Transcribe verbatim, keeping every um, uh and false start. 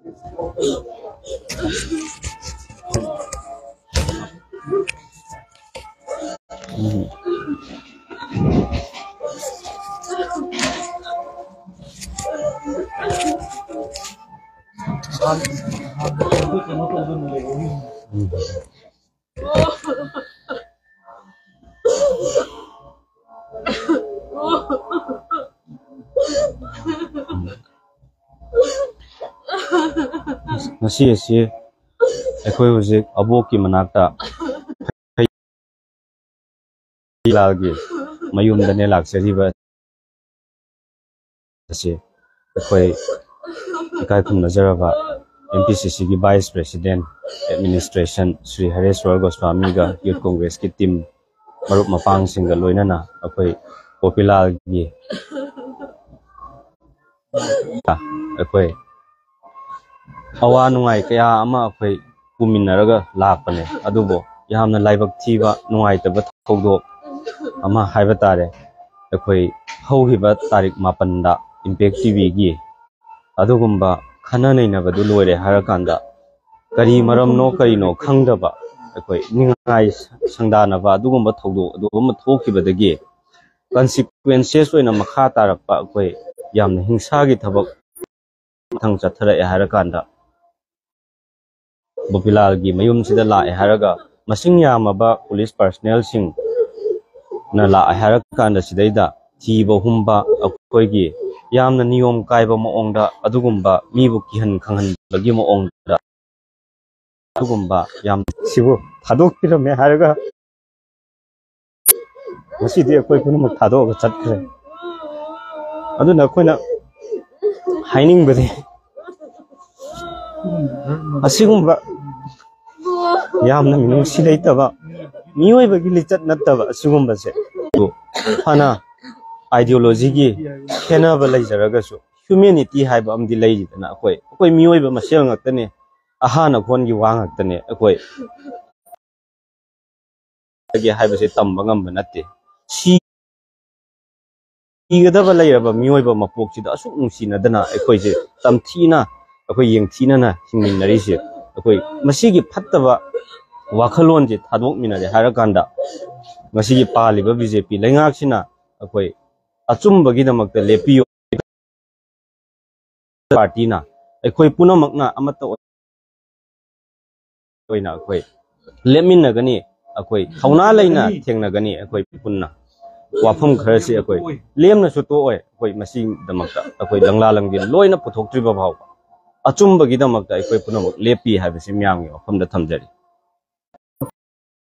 Nasi asi, ekoi hujik abok ki manakta lagi mayum dane laksari ba asi ekoi kai khum nazara ba M P C C ki Vice President Administration Sri Hareshwar Goswami ga Youth Congress ki team marup mapang singa loinana ekoi Popilal gi ekoi awa nungai kaya ama ekoi puminaraga lakpane adubo yamna laibak thiba nungai taba thogdok ama haiba tare ekoi hauhiba tarik mapan da Impact T V gi adugumba khana naina badu loire harakanda kari maram no kari no khangdaba ekoi ningai sangdana ba adugumba thogdok adugumba thokibadagi consequences oina makha tarakpa ekoi yamna hingsa gi thabak thang chathara e harakanda Popilal gi mayum sida la e haraga masing yamaba police personnel sing na la e harakanda sidaida thiba humba akoi gi yamna niyom kaiba moongda adugumba mibu kihan khanghan bagi moongda adugumba yam sibu thadok pirame haraga masidi akoi punam thadok chatkre aduna koina haining bade asigumba yamna minung silaitaba mioi bagi lichat nattaba asigumba se hana ideology gi khena ba laijaraga su humanity haiba amdi laijidana akoi akoi mioi ba masel ngaktane ahana khon gi wa ngaktane akoi agi haiba se tamba ngam banatte si igada lairaba mioi ba mapok sida asuk nungsinadana akoi je tamthina akoi yengthina na hingminari se akoi masigi phattaba wakhalon je thadok minare harakanda masigi paliba B J P lengak sina akoi achumbagi damakta lepiyo party na akoi punamakna amata oina akoi leminna gani akoi thauna leina thengna gani akoi punna wafam kharasi akoi lemna su to oi akoi masing damakta akoi langla langbi loina puthoktriba bhaw achumba gi damakta akoi punamak lepi habisi myang yo famda thamjari